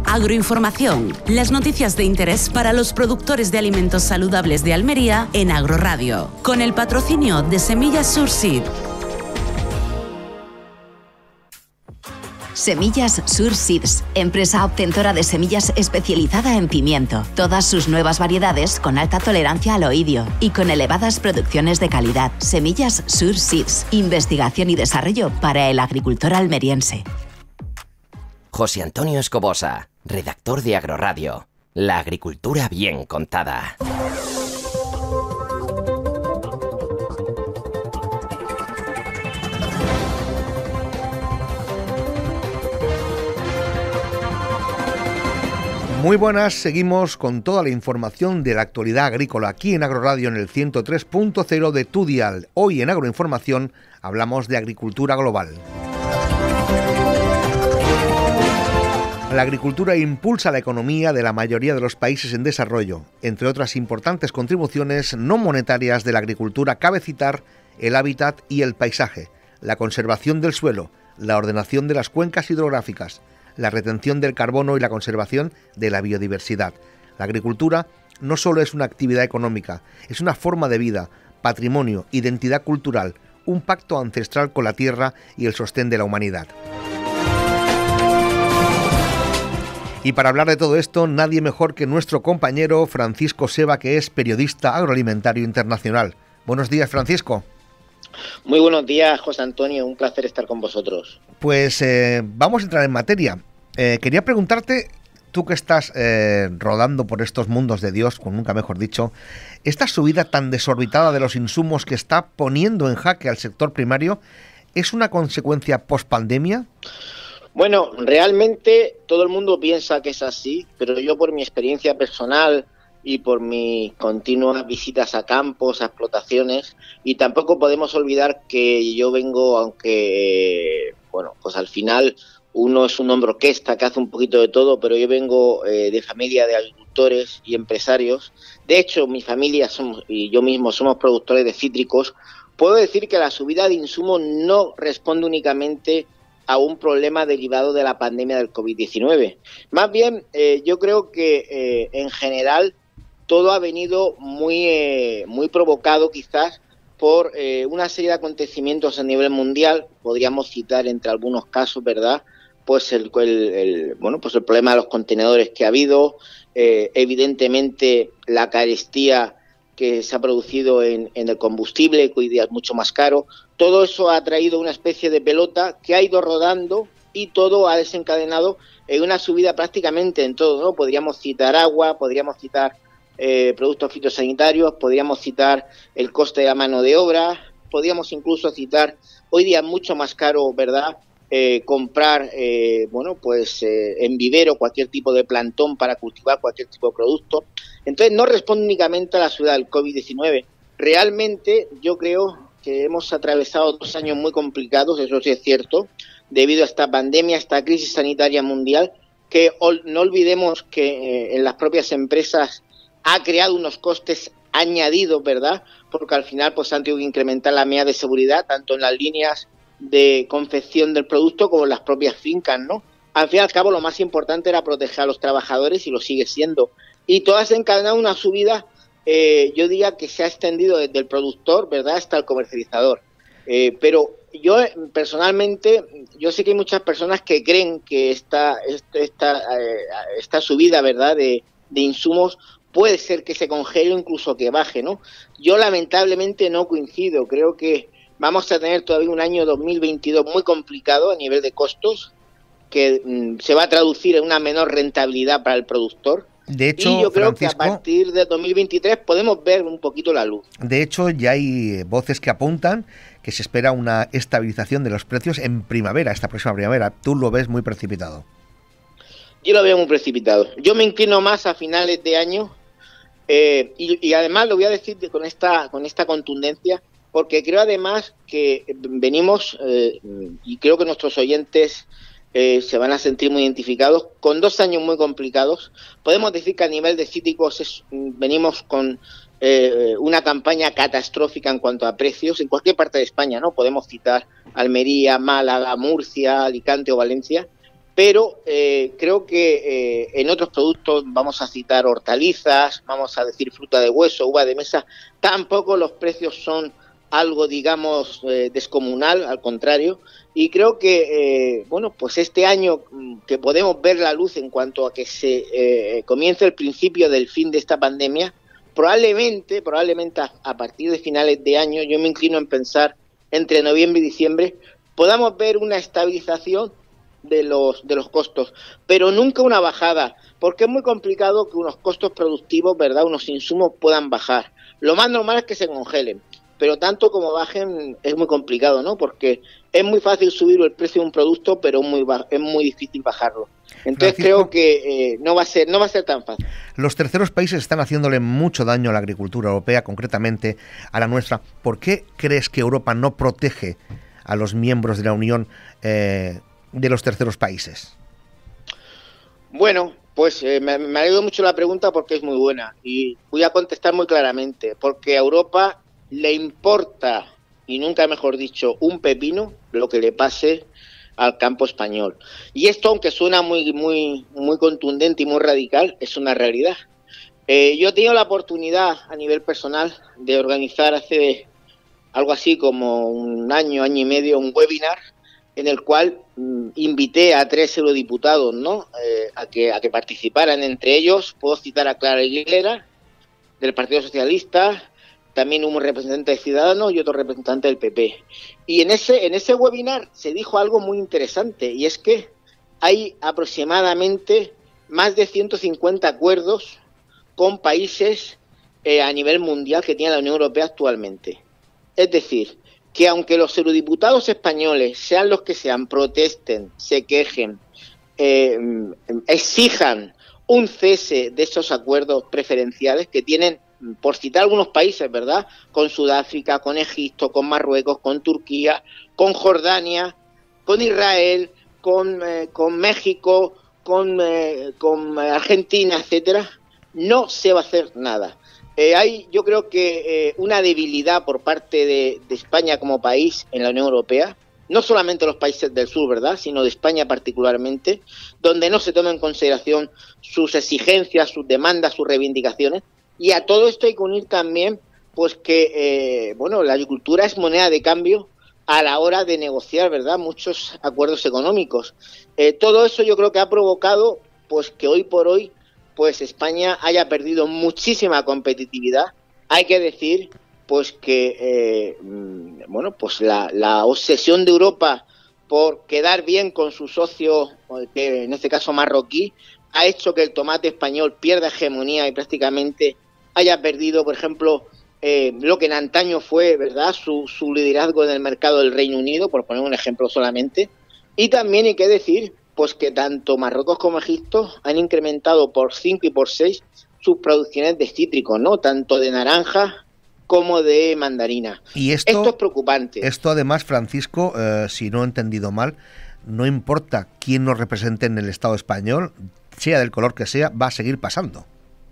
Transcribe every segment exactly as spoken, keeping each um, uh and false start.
Agroinformación, las noticias de interés para los productores de alimentos saludables de Almería en Agroradio, con el patrocinio de Semillas Surseed. Semillas Surseeds, empresa obtentora de semillas especializada en pimiento. Todas sus nuevas variedades con alta tolerancia al oidio y con elevadas producciones de calidad. Semillas Surseeds, investigación y desarrollo para el agricultor almeriense. José Antonio Escobosa, redactor de Agroradio. La agricultura bien contada. Muy buenas, seguimos con toda la información de la actualidad agrícola aquí en Agroradio en el ciento tres punto cero de tu dial. Hoy en Agroinformación hablamos de agricultura global. La agricultura impulsa la economía de la mayoría de los países en desarrollo. Entre otras importantes contribuciones no monetarias de la agricultura cabe citar el hábitat y el paisaje, la conservación del suelo, la ordenación de las cuencas hidrográficas, la retención del carbono y la conservación de la biodiversidad. La agricultura no solo es una actividad económica, es una forma de vida, patrimonio, identidad cultural, un pacto ancestral con la tierra y el sostén de la humanidad. Y para hablar de todo esto, nadie mejor que nuestro compañero Francisco Seva, que es periodista agroalimentario internacional. Buenos días, Francisco. Muy buenos días, José Antonio, un placer estar con vosotros. Pues eh, vamos a entrar en materia. Eh, quería preguntarte, tú que estás eh, rodando por estos mundos de Dios, con nunca mejor dicho, esta subida tan desorbitada de los insumos que está poniendo en jaque al sector primario, ¿es una consecuencia post-pandemia? Bueno, realmente todo el mundo piensa que es así, pero yo por mi experiencia personal y por mis continuas visitas a campos, a explotaciones, y tampoco podemos olvidar que yo vengo, aunque, eh, bueno, pues al final uno es un hombre orquesta que hace un poquito de todo, pero yo vengo eh, de familia de agricultores y empresarios. De hecho, mi familia somos, y yo mismo somos productores de cítricos. Puedo decir que la subida de insumos no responde únicamente a un problema derivado de la pandemia del COVID diecinueve. Más bien, eh, yo creo que eh, en general todo ha venido muy, eh, muy provocado quizás por eh, una serie de acontecimientos a nivel mundial. Podríamos citar entre algunos casos, ¿verdad?, pues el, el, el bueno pues el problema de los contenedores que ha habido, eh, evidentemente la carestía que se ha producido en, en el combustible, que hoy día es mucho más caro. Todo eso ha traído una especie de pelota que ha ido rodando y todo ha desencadenado en una subida prácticamente en todo, ¿no? Podríamos citar agua, podríamos citar eh, productos fitosanitarios, podríamos citar el coste de la mano de obra, podríamos incluso citar hoy día mucho más caro, ¿verdad?, Eh, comprar, eh, bueno, pues eh, en vivero cualquier tipo de plantón para cultivar cualquier tipo de producto. Entonces no responde únicamente a la subida del COVID diecinueve. Realmente yo creo que hemos atravesado dos años muy complicados, eso sí es cierto, debido a esta pandemia, a esta crisis sanitaria mundial, que ol- no olvidemos que eh, en las propias empresas ha creado unos costes añadidos, ¿verdad?, porque al final pues han tenido que incrementar la medida de seguridad, tanto en las líneas de confección del producto como en las propias fincas, ¿no? Al fin y al cabo lo más importante era proteger a los trabajadores y lo sigue siendo. Y todo ha desencadenado una subida, eh, yo diría que se ha extendido desde el productor, ¿verdad?, hasta el comercializador. Eh, pero yo personalmente, yo sé que hay muchas personas que creen que esta, esta, esta, eh, esta subida, ¿verdad?, de, de insumos puede ser que se congele o incluso que baje, ¿no? Yo lamentablemente no coincido, creo que vamos a tener todavía un año dos mil veintidós muy complicado a nivel de costos, que mm, se va a traducir en una menor rentabilidad para el productor. De hecho, y yo creo Francisco, que a partir de dos mil veintitrés podemos ver un poquito la luz. De hecho, ya hay voces que apuntan que se espera una estabilización de los precios en primavera, esta próxima primavera. ¿Tú lo ves muy precipitado? Yo lo veo muy precipitado. Yo me inclino más a finales de año, eh, y, y además lo voy a decir con esta, con esta contundencia, porque creo además que venimos, eh, y creo que nuestros oyentes eh, se van a sentir muy identificados, con dos años muy complicados. Podemos decir que a nivel de cítricos es, venimos con eh, una campaña catastrófica en cuanto a precios, en cualquier parte de España, ¿no? Podemos citar Almería, Málaga, Murcia, Alicante o Valencia, pero eh, creo que eh, en otros productos, vamos a citar hortalizas, vamos a decir fruta de hueso, uva de mesa, tampoco los precios son algo, digamos, eh, descomunal, al contrario, y creo que, eh, bueno, pues este año que podemos ver la luz en cuanto a que se eh, comience el principio del fin de esta pandemia, probablemente, probablemente a, a partir de finales de año, yo me inclino en pensar entre noviembre y diciembre, podamos ver una estabilización de los de los costos, pero nunca una bajada, porque es muy complicado que unos costos productivos, ¿verdad?, unos insumos puedan bajar. Lo más normal es que se congelen, pero tanto como bajen es muy complicado, ¿no? Porque es muy fácil subir el precio de un producto, pero muy es muy difícil bajarlo. Entonces Francisco, creo que eh, no va a ser no va a ser tan fácil. Los terceros países están haciéndole mucho daño a la agricultura europea, concretamente a la nuestra. ¿Por qué crees que Europa no protege a los miembros de la Unión eh, de los terceros países? Bueno, pues eh, me, me ha ido mucho la pregunta porque es muy buena y voy a contestar muy claramente, porque a Europa le importa, y nunca mejor dicho, un pepino lo que le pase al campo español. Y esto, aunque suena muy muy muy contundente y muy radical, es una realidad. Eh, yo he tenido la oportunidad a nivel personal de organizar hace algo así como un año, año y medio, un webinar en el cual mm, invité a tres eurodiputados, ¿no?, eh, a que a que participaran. Entre ellos puedo citar a Clara Aguilera, del Partido Socialista, también un representante de Ciudadanos y otro representante del P P. Y en ese en ese webinar se dijo algo muy interesante, y es que hay aproximadamente más de ciento cincuenta acuerdos con países eh, a nivel mundial que tiene la Unión Europea actualmente. Es decir, que aunque los eurodiputados españoles, sean los que sean, protesten, se quejen, eh, exijan un cese de esos acuerdos preferenciales que tienen, por citar algunos países, ¿verdad?, con Sudáfrica, con Egipto, con Marruecos, con Turquía, con Jordania, con Israel, con, eh, con México, con, eh, con Argentina, etcétera, no se va a hacer nada. Eh, hay, yo creo que eh, una debilidad por parte de, de España como país en la Unión Europea, no solamente los países del sur, ¿verdad?, sino de España particularmente, donde no se toman en consideración sus exigencias, sus demandas, sus reivindicaciones. Y a todo esto hay que unir también, pues que, eh, bueno, la agricultura es moneda de cambio a la hora de negociar, ¿verdad?, muchos acuerdos económicos. Eh, todo eso yo creo que ha provocado, pues que hoy por hoy, pues España haya perdido muchísima competitividad. Hay que decir, pues que, eh, bueno, pues la, la obsesión de Europa por quedar bien con su socio, que en este caso marroquí, ha hecho que el tomate español pierda hegemonía y prácticamente haya perdido, por ejemplo, eh, lo que en antaño fue, ¿verdad?, su, su liderazgo en el mercado del Reino Unido, por poner un ejemplo solamente. Y también hay que decir, pues que tanto Marruecos como Egipto han incrementado por cinco y por seis sus producciones de cítricos, ¿no?, tanto de naranja como de mandarina. Y esto, esto es preocupante. Esto además, Francisco, eh, si no he entendido mal, no importa quién nos represente en el Estado español, sea del color que sea, va a seguir pasando.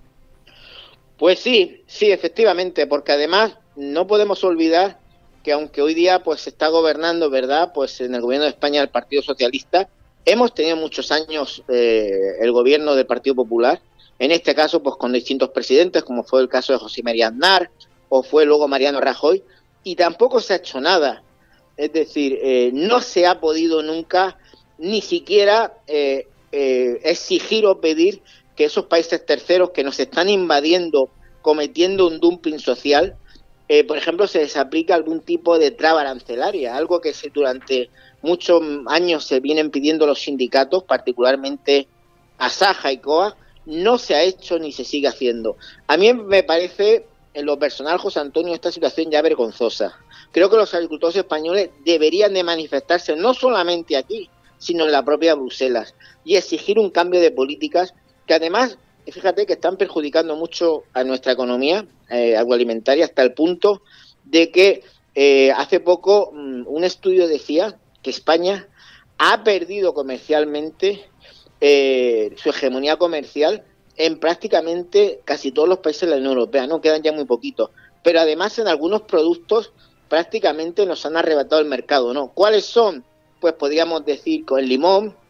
Pues sí, sí, efectivamente, porque además no podemos olvidar que aunque hoy día pues se está gobernando, ¿verdad?, pues en el gobierno de España el Partido Socialista, hemos tenido muchos años eh, el gobierno del Partido Popular, en este caso pues con distintos presidentes, como fue el caso de José María Aznar, o fue luego Mariano Rajoy, y tampoco se ha hecho nada. Es decir, eh, no se ha podido nunca ni siquiera eh, eh, exigir o pedir que esos países terceros que nos están invadiendo, cometiendo un dumping social, eh, por ejemplo, se les aplica algún tipo de traba arancelaria, algo que se, durante muchos años se vienen pidiendo los sindicatos, particularmente Asaja y C O A, no se ha hecho ni se sigue haciendo. A mí me parece, en lo personal, José Antonio, esta situación ya vergonzosa. Creo que los agricultores españoles deberían de manifestarse no solamente aquí, sino en la propia Bruselas, y exigir un cambio de políticas que además, fíjate, que están perjudicando mucho a nuestra economía eh, agroalimentaria, hasta el punto de que eh, hace poco um, un estudio decía que España ha perdido comercialmente eh, su hegemonía comercial en prácticamente casi todos los países de la Unión Europea, no quedan ya muy poquitos, pero además en algunos productos prácticamente nos han arrebatado el mercado, ¿no? ¿Cuáles son? Pues podríamos decir con el limón,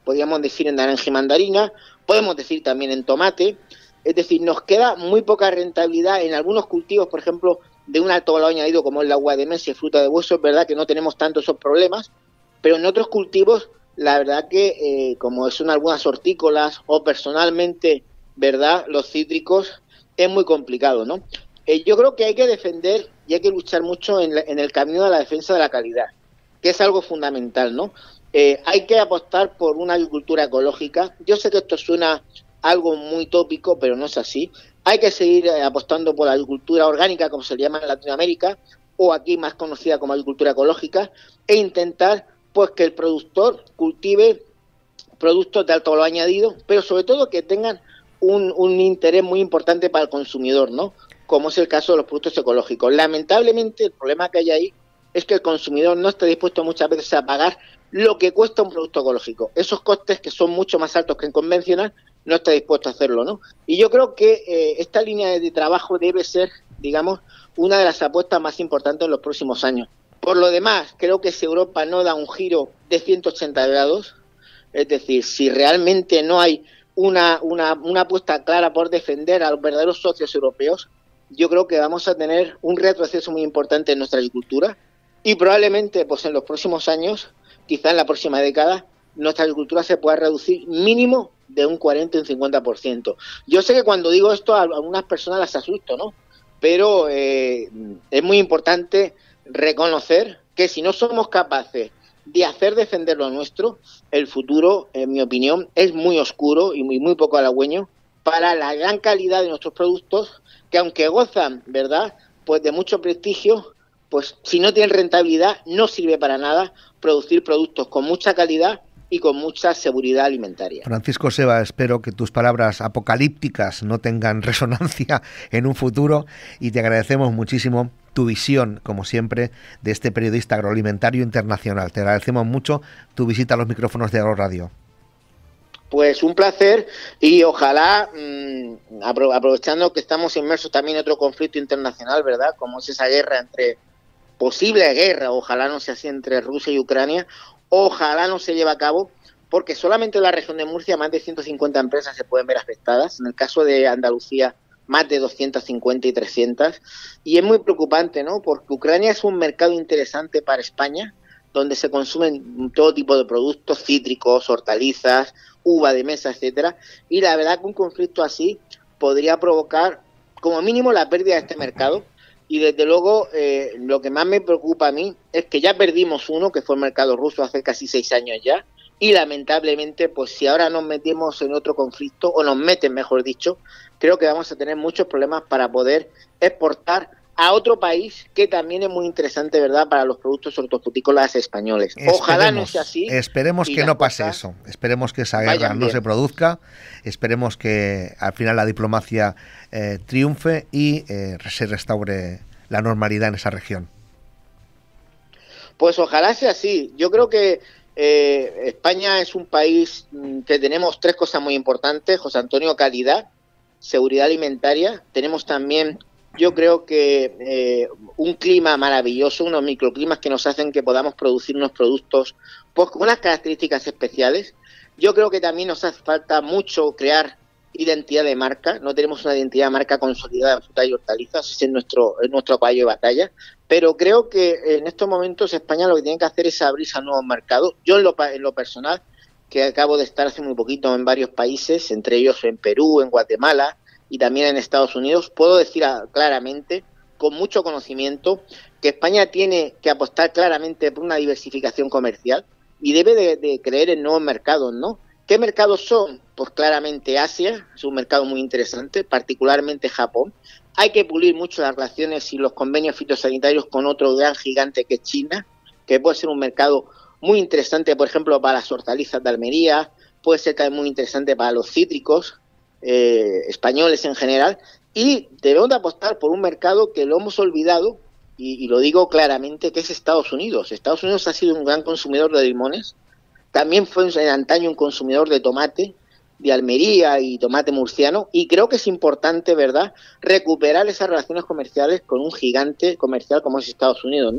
podríamos decir en naranja y mandarina, podemos decir también en tomate. Es decir, nos queda muy poca rentabilidad en algunos cultivos, por ejemplo, de un alto valor añadido como es la uva de mesa y fruta de hueso. Es verdad que no tenemos tanto esos problemas, pero en otros cultivos, la verdad que eh, como son algunas hortícolas o personalmente, verdad, los cítricos, es muy complicado, ¿no? Eh, yo creo que hay que defender y hay que luchar mucho en, la, en el camino de la defensa de la calidad, que es algo fundamental, ¿no? Eh, hay que apostar por una agricultura ecológica. Yo sé que esto suena algo muy tópico, pero no es así. Hay que seguir eh, apostando por la agricultura orgánica, como se le llama en Latinoamérica, o aquí más conocida como agricultura ecológica, e intentar pues que el productor cultive productos de alto valor añadido, pero sobre todo que tengan un, un interés muy importante para el consumidor, ¿no? Como es el caso de los productos ecológicos. Lamentablemente, el problema que hay ahí es que el consumidor no está dispuesto muchas veces a pagar lo que cuesta un producto ecológico. Esos costes, que son mucho más altos que en convencional, no está dispuesto a hacerlo, ¿no? Y yo creo que eh, esta línea de trabajo debe ser, digamos, una de las apuestas más importantes en los próximos años. Por lo demás, creo que si Europa no da un giro de ciento ochenta grados, es decir, si realmente no hay una, una, una apuesta clara por defender a los verdaderos socios europeos, yo creo que vamos a tener un retroceso muy importante en nuestra agricultura y probablemente pues en los próximos años, quizá en la próxima década, nuestra agricultura se pueda reducir mínimo de un cuarenta y un cincuenta por ciento. Yo sé que cuando digo esto a algunas personas las asusto, ¿no? Pero eh, es muy importante reconocer que si no somos capaces de hacer defender lo nuestro, el futuro, en mi opinión, es muy oscuro y muy, muy poco halagüeño para la gran calidad de nuestros productos, que aunque gozan, ¿verdad?, pues de mucho prestigio, pues si no tienen rentabilidad, no sirve para nada producir productos con mucha calidad y con mucha seguridad alimentaria. Francisco Seva, espero que tus palabras apocalípticas no tengan resonancia en un futuro y te agradecemos muchísimo tu visión, como siempre, de este periodista agroalimentario internacional. Te agradecemos mucho tu visita a los micrófonos de Agro Radio. Pues un placer y ojalá, mmm, apro- aprovechando que estamos inmersos también en otro conflicto internacional, ¿verdad?, como es esa guerra entre, posible guerra, ojalá no sea así, entre Rusia y Ucrania, ojalá no se lleve a cabo, porque solamente en la región de Murcia más de ciento cincuenta empresas se pueden ver afectadas. En el caso de Andalucía, más de doscientas cincuenta y trescientas. Y es muy preocupante, ¿no? Porque Ucrania es un mercado interesante para España, donde se consumen todo tipo de productos, cítricos, hortalizas, uva de mesa, etcétera. Y la verdad que un conflicto así podría provocar, como mínimo, la pérdida de este mercado. Y desde luego, eh, lo que más me preocupa a mí es que ya perdimos uno, que fue el mercado ruso hace casi seis años ya, y lamentablemente, pues si ahora nos metemos en otro conflicto, o nos meten, mejor dicho, creo que vamos a tener muchos problemas para poder exportar a otro país que también es muy interesante, ¿verdad?, para los productos hortofrutícolas españoles. Esperemos, ojalá no sea así. Esperemos que no pase eso. Esperemos que esa guerra no se produzca. Esperemos que al final la diplomacia eh, triunfe y eh, se restaure la normalidad en esa región. Pues ojalá sea así. Yo creo que eh, España es un país que tenemos tres cosas muy importantes, José Antonio: calidad, seguridad alimentaria. Tenemos también, yo creo que eh, un clima maravilloso, unos microclimas que nos hacen que podamos producir unos productos pues, con unas características especiales. Yo creo que también nos hace falta mucho crear identidad de marca. No tenemos una identidad de marca consolidada en frutas y hortalizas, ese es nuestro, es nuestro caballo de batalla. Pero creo que en estos momentos España lo que tiene que hacer es abrirse a nuevos mercados. Yo en lo, en lo personal, que acabo de estar hace muy poquito en varios países, entre ellos en Perú, en Guatemala y también en Estados Unidos, puedo decir claramente, con mucho conocimiento, que España tiene que apostar claramente por una diversificación comercial y debe de, de creer en nuevos mercados, ¿no? ¿Qué mercados son? Pues claramente Asia, es un mercado muy interesante, particularmente Japón. Hay que pulir mucho las relaciones y los convenios fitosanitarios con otro gran gigante que es China, que puede ser un mercado muy interesante, por ejemplo, para las hortalizas de Almería, puede ser también muy interesante para los cítricos eh, españoles en general, y debemos de apostar por un mercado que lo hemos olvidado, y, y lo digo claramente, que es Estados Unidos. Estados Unidos ha sido un gran consumidor de limones, también fue en antaño un consumidor de tomate, de Almería y tomate murciano, y creo que es importante, ¿verdad?, recuperar esas relaciones comerciales con un gigante comercial como es Estados Unidos, ¿no?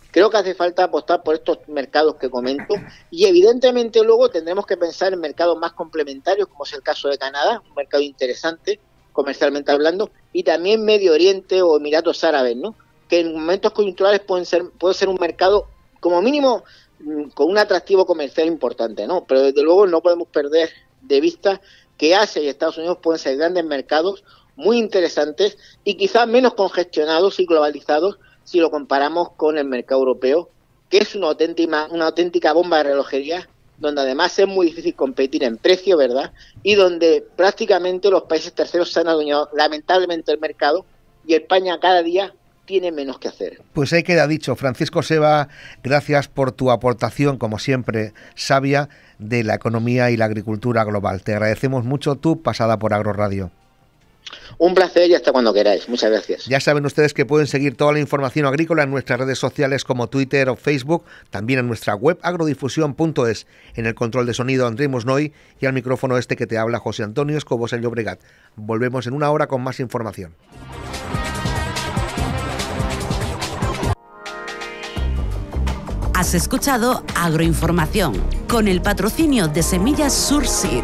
Creo que hace falta apostar por estos mercados que comento y evidentemente luego tendremos que pensar en mercados más complementarios, como es el caso de Canadá, un mercado interesante comercialmente hablando, y también Medio Oriente o Emiratos Árabes, ¿no? Que en momentos coyunturales pueden ser, puede ser un mercado como mínimo con un atractivo comercial importante, ¿no? Pero desde luego no podemos perder de vista que Asia y Estados Unidos pueden ser grandes mercados muy interesantes y quizás menos congestionados y globalizados si lo comparamos con el mercado europeo, que es una auténtica, una auténtica bomba de relojería, donde además es muy difícil competir en precio, ¿verdad? Y donde prácticamente los países terceros se han adueñado lamentablemente el mercado y España cada día tiene menos que hacer. Pues ahí queda dicho. Francisco Seva, gracias por tu aportación, como siempre, sabia de la economía y la agricultura global. Te agradecemos mucho tu pasada por Agroradio. Un placer y hasta cuando queráis. Muchas gracias. Ya saben ustedes que pueden seguir toda la información agrícola en nuestras redes sociales como Twitter o Facebook, también en nuestra web agrodifusión punto es. En el control de sonido André Musnoy y al micrófono este que te habla José Antonio Escobosa Llobregat. Volvemos en una hora con más información. Has escuchado Agroinformación con el patrocinio de Semillas Surseed.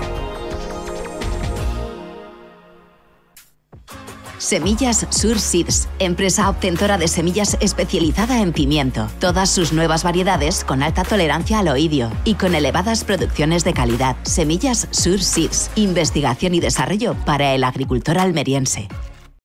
Semillas Surseeds, empresa obtentora de semillas especializada en pimiento. Todas sus nuevas variedades con alta tolerancia al oidio y con elevadas producciones de calidad. Semillas Surseeds, investigación y desarrollo para el agricultor almeriense.